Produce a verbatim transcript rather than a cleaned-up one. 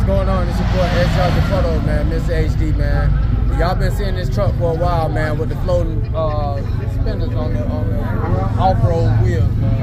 what's going on? It's your boy S L Photo, man, Mister H D, man. Y'all been seeing this truck for a while, man, with the floating uh, spinners on the, on the off-road wheels, man.